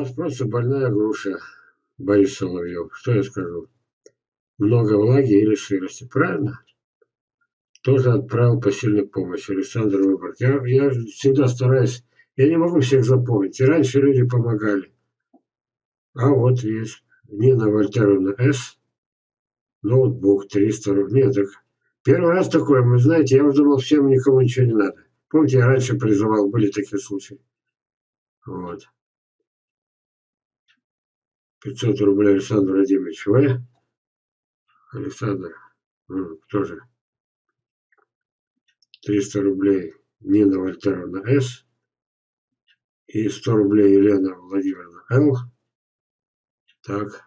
вас просто больная груша, Борис Соловьев. Что я скажу? Много влаги или сырости. Правильно? Тоже отправил посильную помощь. Александр Выборг. Я всегда стараюсь. Я не могу всех запомнить. И раньше люди помогали. А вот есть. Нина Вольтеровна С. Ноутбук 300 рублей. Нет, так первый раз такое. Вы знаете, я уже думал, всем никому ничего не надо. Помните, я раньше призывал, были такие случаи. Вот. 500 рублей Александр Владимирович В. Александр. Кто же? 300 рублей Нина Вольтеровна С. И 100 рублей Елена Владимировна Л. Так.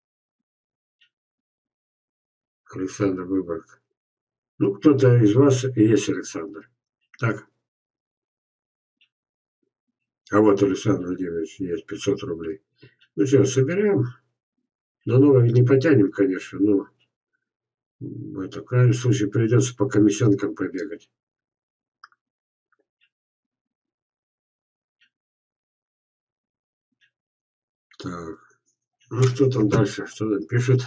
Александр Выборг. Ну, кто-то из вас и есть Александр. Так. А вот Александр Владимирович есть 500 рублей. Ну что, соберем? На новых не потянем, конечно, но это, в крайнем случае придется по комиссионкам побегать. Так. Ну что там дальше? Что там пишет?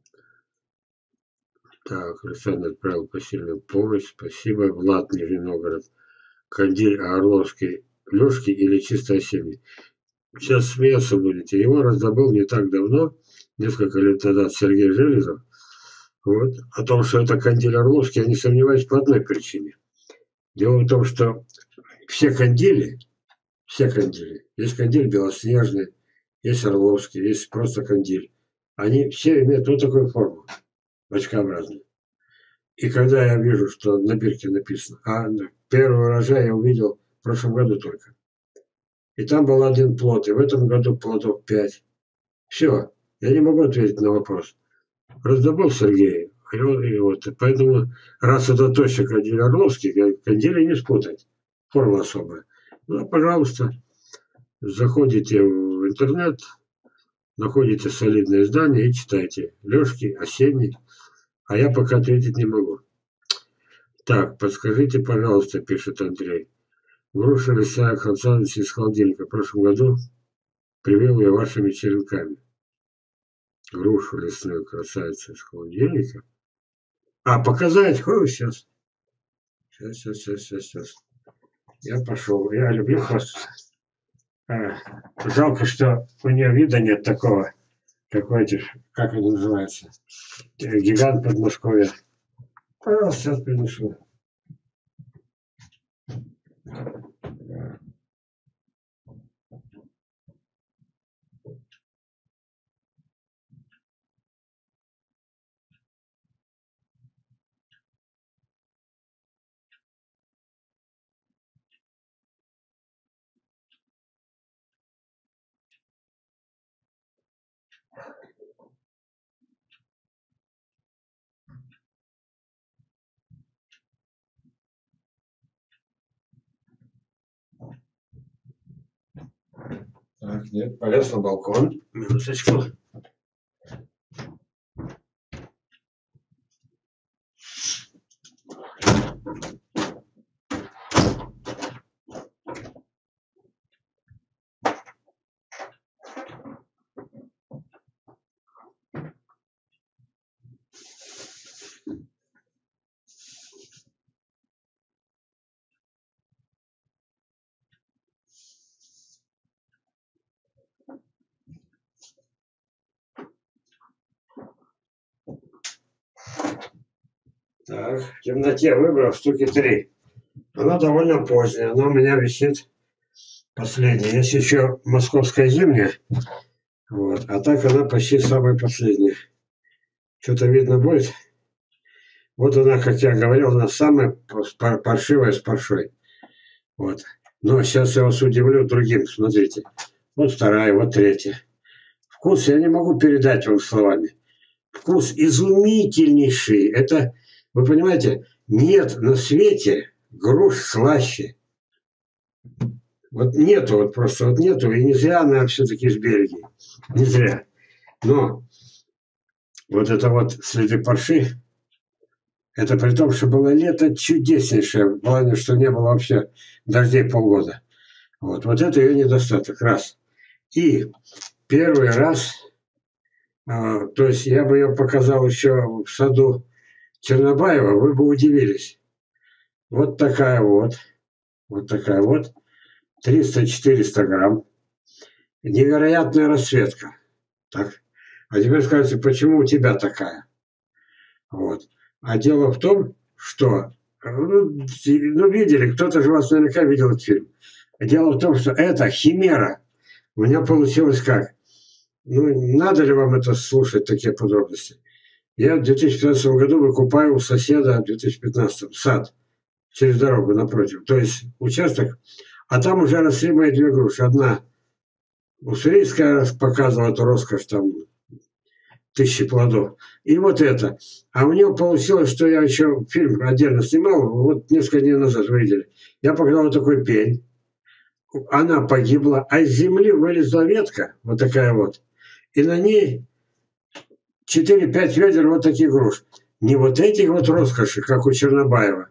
Так, Александр отправил посильную помощь. Спасибо. Влад, Нижний Новгород. Кандиль, Орловский, Лёшки или чисто осенний. Сейчас смеяться будете. Его раздобыл не так давно, несколько лет назад, Сергей Железов. Вот. О том, что это кандиль Орловский, я не сомневаюсь по одной причине. Дело в том, что все кандили, есть кандиль белоснежный, есть Орловский, есть просто кандиль. Они все имеют вот такую форму, бочкообразную. И когда я вижу, что на бирке написано, а первый урожай я увидел в прошлом году только. И там был один плод, и в этом году плодов 5. Все, я не могу ответить на вопрос. Раздобыл Сергей, и вот, поэтому, раз это точно кандиль Орловский, кандили не спутать. Форма особая. Ну, пожалуйста, заходите в интернет, находите солидное издание и читайте. Лёшки, осенний. А я пока ответить не могу. Так, подскажите, пожалуйста, пишет Андрей. Груша лесная Хансанович из холодильника в прошлом году привел ее вашими черенками. Грушу лесную красавицу из холодильника. А, показать? Сейчас. Сейчас. Я пошел. Я люблю хвастаться. Жалко, что у нее вида нет такого. Какой это, как это называется? Гигант Подмосковья. Пожалуйста, сейчас принесу. Так, нет, полез на балкон. Минуточку. Так, в темноте выбрал штуки 3. Она довольно поздняя, она у меня висит последняя. Есть еще московская зимняя, вот, а так она почти самая последняя. Что-то видно будет? Вот она, как я говорил, она самая паршивая с паршой. Вот. Но сейчас я вас удивлю другим, смотрите. Вот вторая, вот третья. Вкус я не могу передать вам словами. Вкус изумительнейший. Это, вы понимаете, нет на свете груш слаще. Вот нету, вот просто вот нету. И не зря она все-таки из Бельгии. Не зря. Но вот это вот следы парши, это при том, что было лето чудеснейшее, в плане, что не было вообще дождей полгода. Вот это ее недостаток. Раз. И первый раз, то есть я бы ее показал еще в саду Чернобаева, вы бы удивились. Вот такая вот такая вот, 300-400 грамм. Невероятная расцветка. Так. А теперь скажите, почему у тебя такая? Вот. А дело в том, что, ну, видели, кто-то же вас наверняка видел этот фильм. Дело в том, что это химера. У меня получилось как? Ну, надо ли вам это слушать, такие подробности? Я в 2015 году выкупаю у соседа в 2015 сад через дорогу напротив. То есть участок, а там уже росли мои две груши. Одна уссурийская показывала эту роскошь, там тысячи плодов. И вот это. А у него получилось, что я еще фильм отдельно снимал, вот несколько дней назад вы видели. Я показал вот такой пень. Она погибла, а из земли вылезла ветка, вот такая вот. И на ней 4-5 ведер вот таких груш. Не вот этих вот роскоши, как у Чернобаева.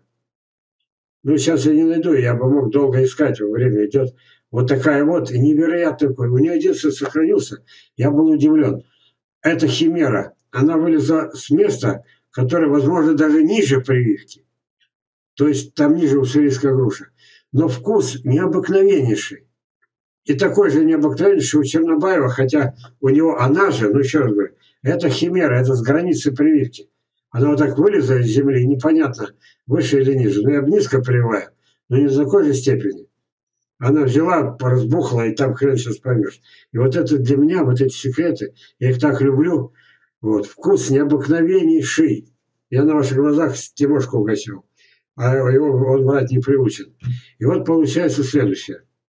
Ну, сейчас я не найду, я бы мог долго искать, время идет. Вот такая вот, и невероятный какой. У нее единственное сохранился. Я был удивлен. Это химера. Она вылезла с места, которое, возможно, даже ниже прививки. То есть там ниже уссурийская груша. Но вкус необыкновеннейший. И такой же необыкновеннейший у Чернобаева, хотя у него она же, ну еще раз говорю, это химера, это с границы прививки. Она вот так вылезла из земли, непонятно, выше или ниже. Но я бы низко прививаю, но не в такой же степени. Она взяла, разбухла, и там хрен сейчас поймешь. И вот это для меня, вот эти секреты, я их так люблю. Вот, вкус необыкновеннейший. Я на ваших глазах Тимошку угощал, а его он брать не приучен. И вот получается следующее.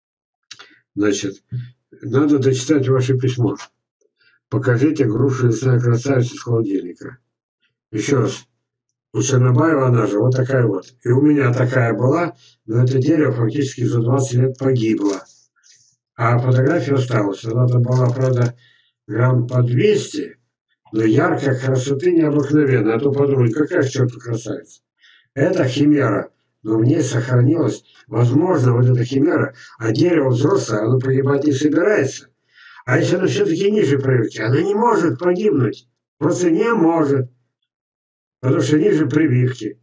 Значит, надо дочитать ваше письмо. Покажите грушу лесная красавица из холодильника. Еще раз. У Чернобаева она же вот такая вот. И у меня такая была, но это дерево фактически за 20 лет погибло. А фотография осталась. Она там была, правда, грамм по 200, но яркая, красоты необыкновенная. А то подумали, какая к черту красавица. Это химера. Но в ней сохранилась, возможно, вот эта химера, а дерево взрослое, оно погибать не собирается. А если оно все-таки ниже прививки, оно не может погибнуть. Просто не может. Потому что ниже прививки.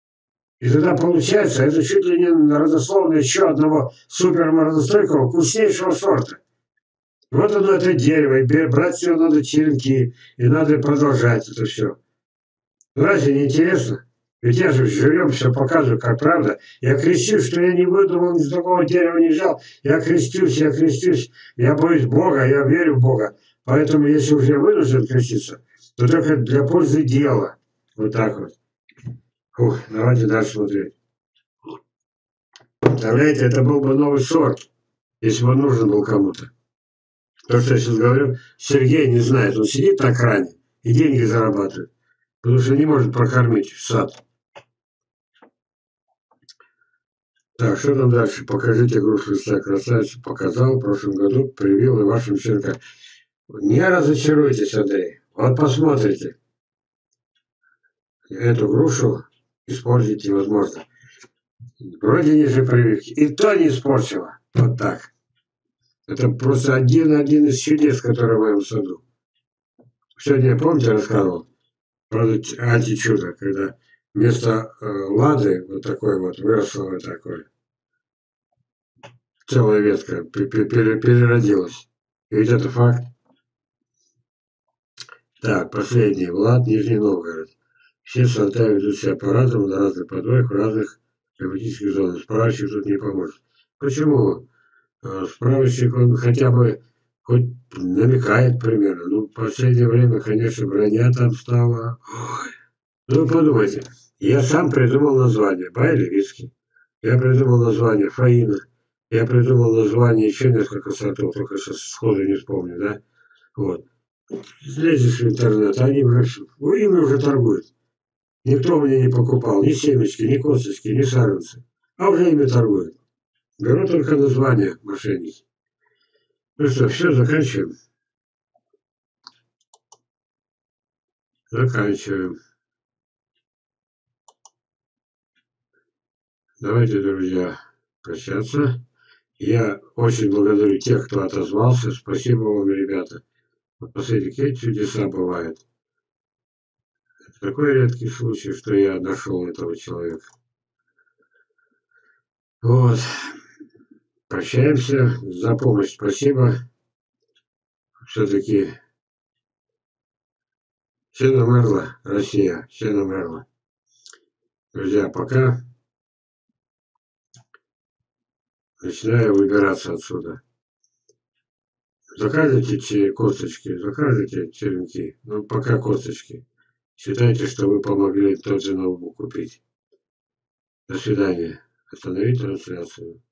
И тогда получается, это чуть ли не родословно еще одного суперморозостойкого, вкуснейшего сорта. Вот оно, это дерево, и брать все надо черенки, и надо продолжать это все. Ну, разве не интересно? Ведь я же живем, все показываю, как правда. Я крестюсь, что я не выдумал, ни с другого дерева не взял. Я крестюсь, я крестюсь. Я боюсь Бога, я верю в Бога. Поэтому, если уже я вынужден креститься, то только для пользы дела. Вот так вот. Фух, давайте дальше смотреть. Представляете, это был бы новый сорт, если бы он нужен был кому-то. То, что я сейчас говорю, Сергей не знает. Он сидит на кране и деньги зарабатывает. Потому что не может прокормить сад. Так, что там дальше? Покажите грушу листа красавицу. Показал в прошлом году, привил и вашим щенкам. Не разочаруйтесь, Андрей. Вот посмотрите. Эту грушу используйте, возможно. Вроде ниже прививки. И то не испортила. Вот так. Это просто один из чудес, который в моем саду. Сегодня, помните, рассказывал про античудо, когда вместо лады вот такой вот выросло вот такое. Целая ветка переродилась. И ведь это факт. Так, последний. Влад, Нижний Новгород. Все сорта ведут себя по-разному, на разных подвоях, в разных климатических зонах. Справочник тут не поможет. Почему? Справочник, он хотя бы хоть намекает примерно. Ну, в последнее время, конечно, броня там стала. Ой. Ну, подумайте. Я сам придумал название. Байлевицкий. Я придумал название Фаина. Я придумал название еще несколько сортов, только сейчас сходу не вспомню, да? Вот. Лезешь в интернет, они уже, ими уже торгуют. Никто мне не покупал ни семечки, ни косточки, ни саженцы. А уже ими торгуют. Беру только название мошенники. Ну что, все, заканчиваем. Заканчиваем. Давайте, друзья, прощаться. Я очень благодарю тех, кто отозвался. Спасибо вам, ребята. Вот посмотрите, какие чудеса бывают. Такой редкий случай, что я нашел этого человека. Вот. Прощаемся. За помощь спасибо. Все-таки все намерла Россия. Все намерла. Друзья, пока. Начинаю выбираться отсюда. Заказывайте косточки, заказывайте черенки. Ну, пока косточки. Считайте, что вы помогли тот же ноутбук купить. До свидания. Остановить трансляцию.